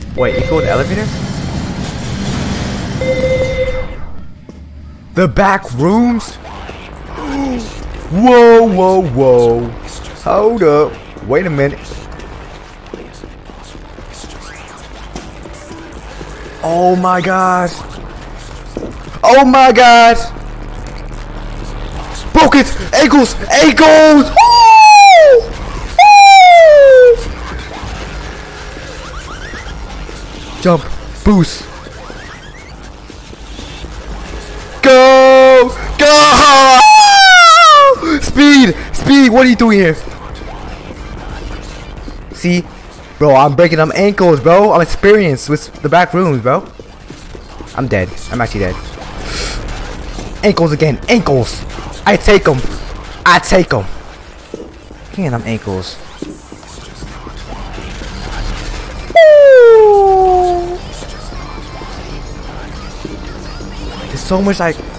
Wait, you go to the elevator? The back rooms? Whoa, whoa, whoa. Hold up. Wait a minute. Oh my god. Oh my god. Broke it. Ankles. Ankles. Woo! Woo! Jump. Boost. Go. Go. Speed. Speed. What are you doing here? See? Bro, I'm breaking them ankles, bro. I'm experienced with the back rooms, bro. I'm dead. I'm actually dead. Ankles again. Ankles. I take them. I take them. Can't them ankles. Woo! There's so much like